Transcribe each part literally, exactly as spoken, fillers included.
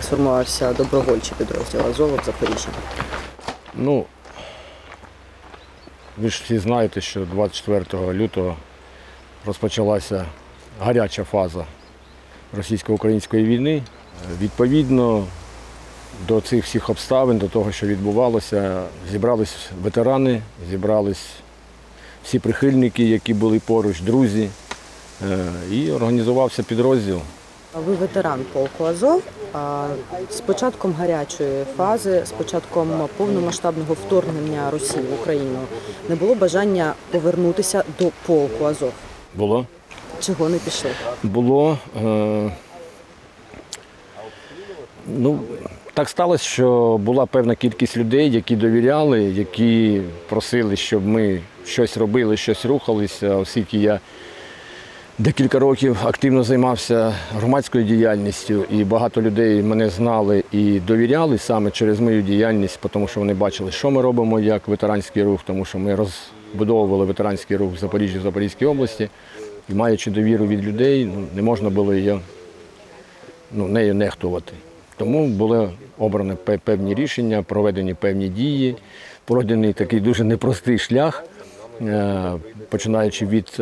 сформувався добровольчий підрозділ Азова в Запоріжжі? Ну, ви ж всі знаєте, що двадцять четвертого лютого розпочалася гаряча фаза російсько-української війни. Відповідно до цих всіх обставин, до того, що відбувалося, зібрались ветерани, зібрались всі прихильники, які були поруч, друзі, і організувався підрозділ. Ви ветеран полку Азов. З початком гарячої фази, з початком повномасштабного вторгнення Росії в Україну не було бажання повернутися до полку Азов? Було. Чого не пішли? Було. Е... Ну, так сталося, що була певна кількість людей, які довіряли, які просили, щоб ми щось робили, щось рухалися, оскільки я декілька років активно займався громадською діяльністю, і багато людей мене знали і довіряли саме через мою діяльність, тому що вони бачили, що ми робимо як ветеранський рух, тому що ми розбудовували ветеранський рух в Запоріжжі, в Запорізькій області. І маючи довіру від людей, не можна було її, ну, нею нехтувати. Тому були обрані певні рішення, проведені певні дії, пройдений такий дуже непростий шлях, починаючи від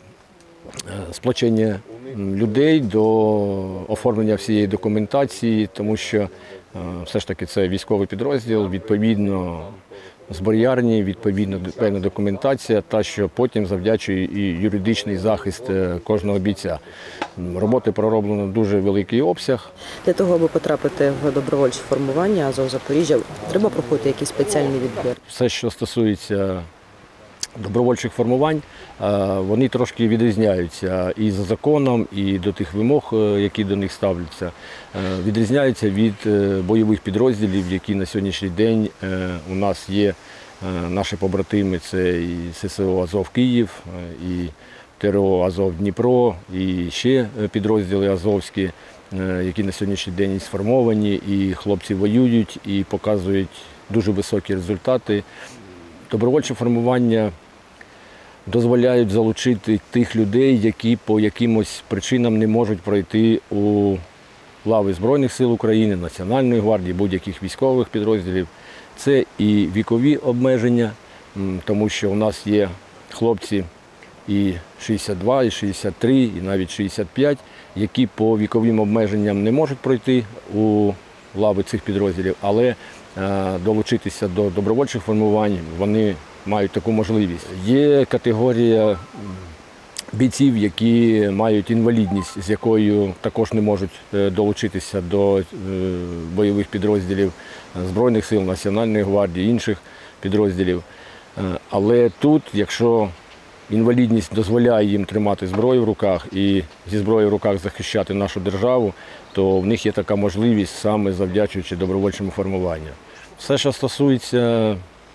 сплочення людей до оформлення всієї документації, тому що все ж таки це військовий підрозділ, відповідно зброярні, відповідно певна документація, та що потім завдячує і юридичний захист кожного бійця. Роботи пророблено дуже великий обсяг. Для того, аби потрапити в добровольче формування Азов Запоріжжя, треба проходити якийсь спеціальний відбір? Все, що стосується добровольчих формувань, вони трошки відрізняються і за законом, і до тих вимог, які до них ставляться. Відрізняються від бойових підрозділів, які на сьогоднішній день у нас є наші побратими, це і ССО «Азов Київ», і ТРО «Азов Дніпро», і ще підрозділи азовські, які на сьогоднішній день сформовані, і хлопці воюють, і показують дуже високі результати. Добровольче формування дозволяють залучити тих людей, які по якимось причинам не можуть пройти у лави Збройних сил України, Національної гвардії, будь-яких військових підрозділів. Це і вікові обмеження, тому що у нас є хлопці і шістдесят два, і шістдесят три, і навіть шістдесят п'ять, які по віковим обмеженням не можуть пройти у лави цих підрозділів, але долучитися до добровольчих формувань вони мають таку можливість. Є категорія бійців, які мають інвалідність, з якою також не можуть долучитися до бойових підрозділів Збройних сил, Національної гвардії, інших підрозділів. Але тут, якщо інвалідність дозволяє їм тримати зброю в руках і зі зброєю в руках захищати нашу державу, то в них є така можливість саме завдячуючи добровольчому формуванню. Все, що стосується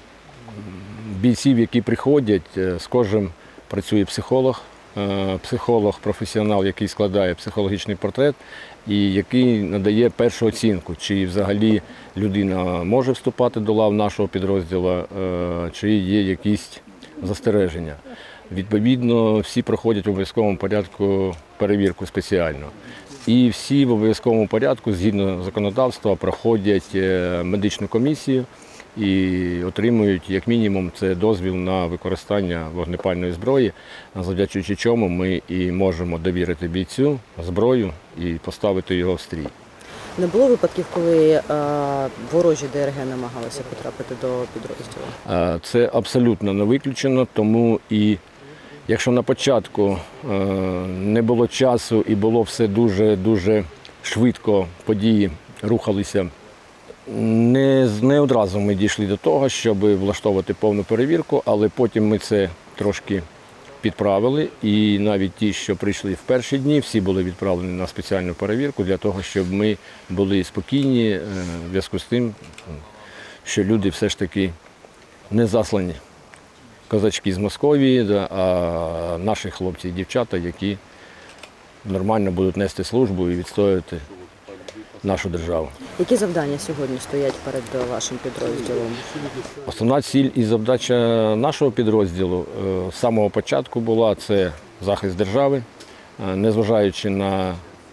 бійців, які приходять, з кожним працює психолог, психолог, професіонал, який складає психологічний портрет і який надає першу оцінку, чи взагалі людина може вступати до лав нашого підрозділу, чи є якісь застереження. Відповідно, всі проходять в обов'язковому порядку перевірку спеціально. І всі в обов'язковому порядку, згідно законодавства, проходять медичну комісію і отримують, як мінімум, це дозвіл на використання вогнепальної зброї, завдячуючи чому ми і можемо довірити бійцю зброю і поставити його в стрій. Не було випадків, коли а, ворожі ДРГ намагалися потрапити до підрозділу? Це абсолютно не виключено, тому і якщо на початку не було часу і було все дуже-дуже швидко, події рухалися, не, не одразу ми дійшли до того, щоб влаштовувати повну перевірку, але потім ми це трошки підправили, і навіть ті, що прийшли в перші дні, всі були відправлені на спеціальну перевірку для того, щоб ми були спокійні в зв'язку з тим, що люди все ж таки не заслані козачки з Московії, а наші хлопці і дівчата, які нормально будуть нести службу і відстоювати нашу державу. Які завдання сьогодні стоять перед вашим підрозділом? Основна ціль і завдача нашого підрозділу з самого початку була – це захист держави, незважаючи на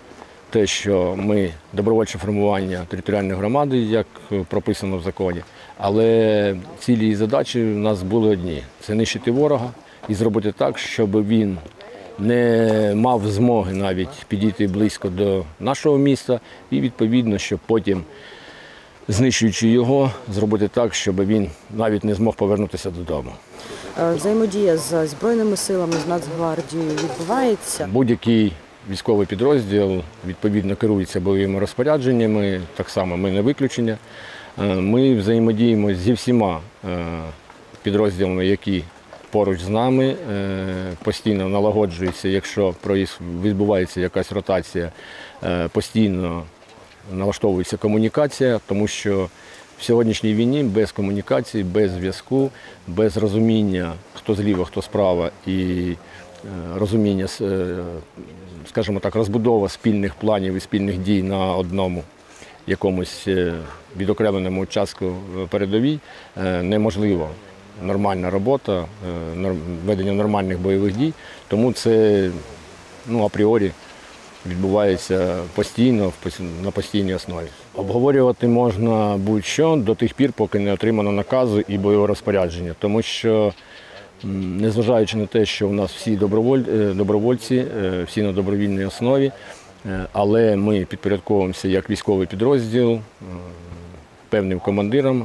те, що ми добровольче формування територіальної громади, як прописано в законі, але цілі і задачі в нас були одні – це нищити ворога і зробити так, щоб він не мав змоги навіть підійти близько до нашого міста і, відповідно, щоб потім, знищуючи його, зробити так, щоб він навіть не змог повернутися додому. Взаємодія з Збройними силами, з Нацгвардією відбувається? Будь-який військовий підрозділ, відповідно, керується бойовими розпорядженнями, так само ми не виключення. Ми взаємодіємо зі всіма підрозділами, які поруч з нами, постійно налагоджується, якщо відбувається якась ротація, постійно налаштовується комунікація, тому що в сьогоднішній війні без комунікації, без зв'язку, без розуміння, хто зліва, хто справа, і розуміння, скажімо так, розбудова спільних планів і спільних дій на одному якомусь відокремленому участку передовій неможливо. Нормальна робота, ведення нормальних бойових дій, тому це, ну, апріорі відбувається постійно, на постійній основі. Обговорювати можна будь-що до тих пір, поки не отримано наказу і бойове розпорядження, тому що, незважаючи на те, що у нас всі доброволь... добровольці, всі на добровільній основі, але ми підпорядковуємося як військовий підрозділ певним командирам,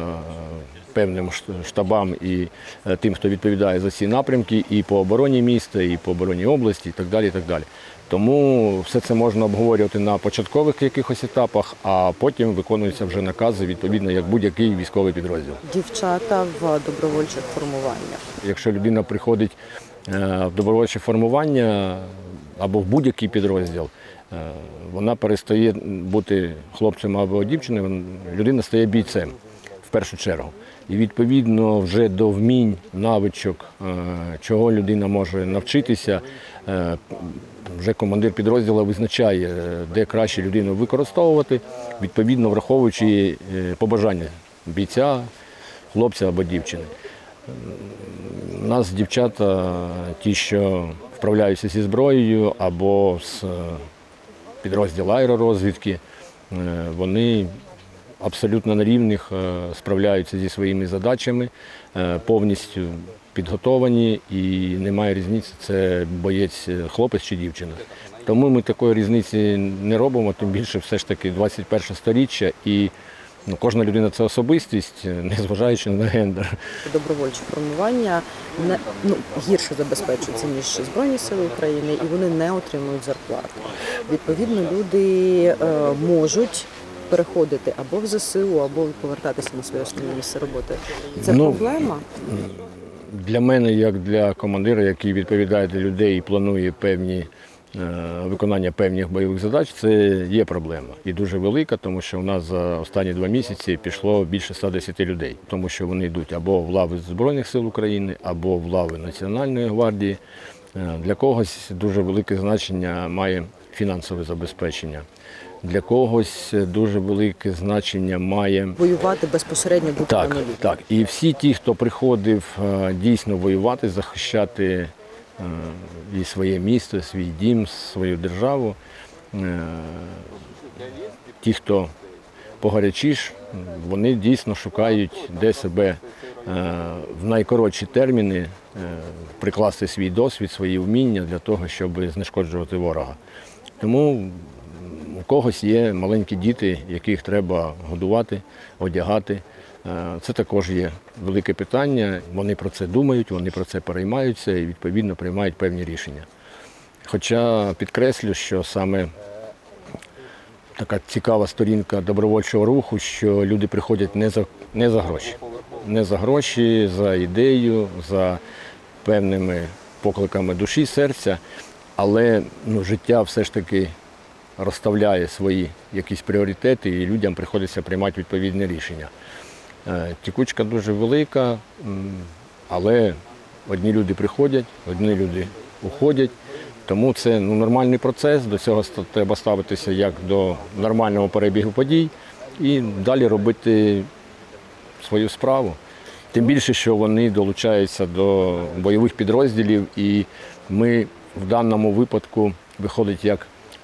певним штабам і тим, хто відповідає за ці напрямки, і по обороні міста, і по обороні області, і так далі, і так далі. Тому все це можна обговорювати на початкових якихось етапах, а потім виконуються вже накази, відповідно, як будь-який військовий підрозділ. Дівчата в добровольчих формуваннях. Якщо людина приходить в добровольче формування або в будь-який підрозділ, вона перестає бути хлопцем або дівчиною, людина стає бійцем в першу чергу. І відповідно вже до вмінь, навичок, чого людина може навчитися, вже командир підрозділу визначає, де краще людину використовувати, відповідно враховуючи побажання бійця, хлопця або дівчини. У нас дівчата, ті, що вправляються зі зброєю або з підрозділу аеророзвідки, вони абсолютно на рівних справляються зі своїми задачами, повністю підготовані і немає різниці, це боєць хлопець чи дівчина. Тому ми такої різниці не робимо, тим більше все ж таки двадцять перше сторіччя і ну, кожна людина – це особистість, незважаючи на гендер. Добровольчі формування не, ну, гірше забезпечуються, ніж Збройні сили України, і вони не отримують зарплати. Відповідно, люди е, можуть переходити або в ЗСУ, або повертатися на своє основне місце роботи. Це ну, проблема? Для мене, як для командира, який відповідає для людей і планує певні виконання певних бойових задач, це є проблема. І дуже велика, тому що у нас за останні два місяці пішло більше ста десяти людей, тому що вони йдуть або в лави Збройних сил України, або в лави Національної гвардії. Для когось дуже велике значення має фінансове забезпечення. Для когось дуже велике значення має воювати безпосередньо бути так, на нулі. Так, і всі ті, хто приходив дійсно воювати, захищати і своє місто, свій дім, свою державу, ті, хто погарячіш, вони дійсно шукають, де себе в найкоротші терміни прикласти свій досвід, свої вміння для того, щоб знешкоджувати ворога. Тому у когось є маленькі діти, яких треба годувати, одягати. Це також є велике питання, вони про це думають, вони про це переймаються і, відповідно, приймають певні рішення. Хоча підкреслю, що саме така цікава сторінка добровольчого руху, що люди приходять не за, не за гроші. Не за гроші, за ідею, за певними покликами душі, серця, але ну, життя все ж таки розставляє свої якісь пріоритети і людям приходиться приймати відповідне рішення. Тікучка дуже велика, але одні люди приходять, одні люди уходять, тому це ну, нормальний процес, до цього треба ставитися як до нормального перебігу подій і далі робити свою справу. Тим більше, що вони долучаються до бойових підрозділів і ми в даному випадку виходить як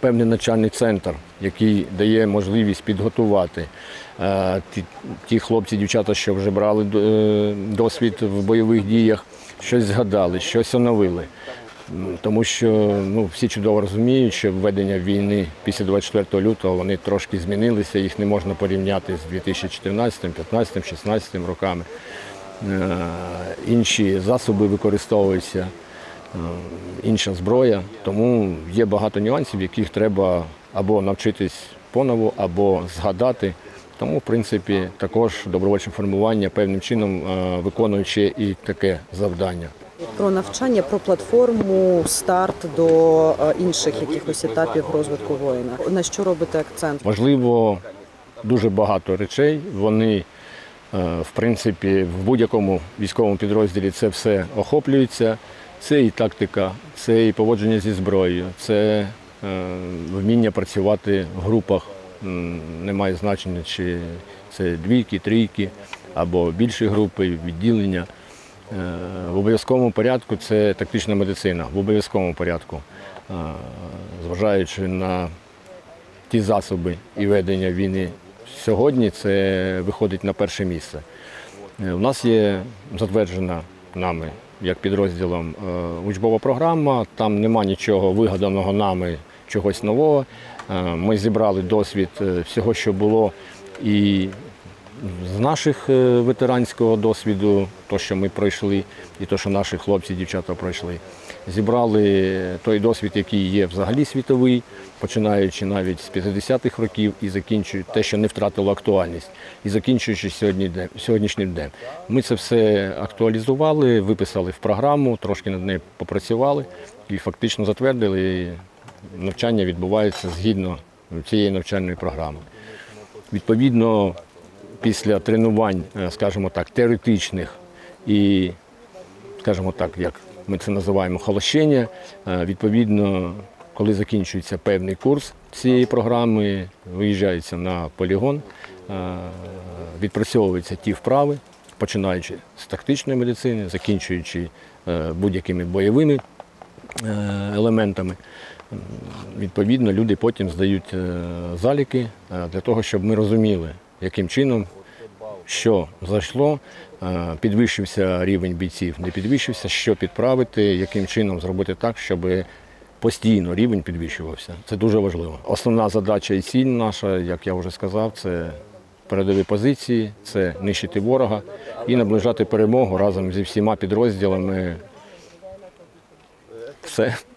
певний навчальний центр, який дає можливість підготувати е, ті, ті хлопці, дівчата, що вже брали е, досвід в бойових діях, щось згадали, щось оновили. Тому що ну, всі чудово розуміють, що введення війни після двадцять четвертого лютого вони трошки змінилися, їх не можна порівняти з дві тисячі чотирнадцятим, п'ятнадцятим, шістнадцятим роками. Е, інші засоби використовуються, е, інша зброя, тому є багато нюансів, яких треба або навчитись понову, або згадати. Тому, в принципі, також добровольче формування певним чином е, виконує ще і таке завдання. Про навчання, про платформу, старт до е, інших якихось етапів розвитку воїна. На що робите акцент? Важливо дуже багато речей. Вони, е, в принципі, в будь-якому військовому підрозділі це все охоплюється. Це і тактика, це і поводження зі зброєю, це е, вміння працювати в групах. Немає значення, чи це двійки, трійки або більші групи, відділення. В обов'язковому порядку це тактична медицина, в обов'язковому порядку, зважаючи на ті засоби і ведення війни сьогодні, це виходить на перше місце. У нас є затверджена нами, як підрозділом, учбова програма, там нема нічого вигаданого нами, чогось нового. Ми зібрали досвід всього, що було і з наших ветеранського досвіду, то, що ми пройшли, і то, що наші хлопці, дівчата пройшли. Зібрали той досвід, який є взагалі світовий, починаючи навіть з п'ятдесятих років і закінчуючи те, що не втратило актуальність, і закінчуючи сьогодні, сьогоднішнім днем. Ми це все актуалізували, виписали в програму, трошки над нею попрацювали і фактично затвердили. І навчання відбувається згідно цієї навчальної програми. Відповідно, після тренувань, скажімо так, теоретичних і, скажімо так, як ми це називаємо, холощення, відповідно, коли закінчується певний курс цієї програми, виїжджається на полігон, відпрацьовуються ті вправи, починаючи з тактичної медицини, закінчуючи будь-якими бойовими елементами. Відповідно, люди потім здають заліки для того, щоб ми розуміли, яким чином, що зайшло, підвищився рівень бійців, не підвищився, що підправити, яким чином зробити так, щоб постійно рівень підвищувався. Це дуже важливо. Основна задача і ціль наша, як я вже сказав, це передові позиції, це нищити ворога і наближати перемогу разом зі всіма підрозділами. Все.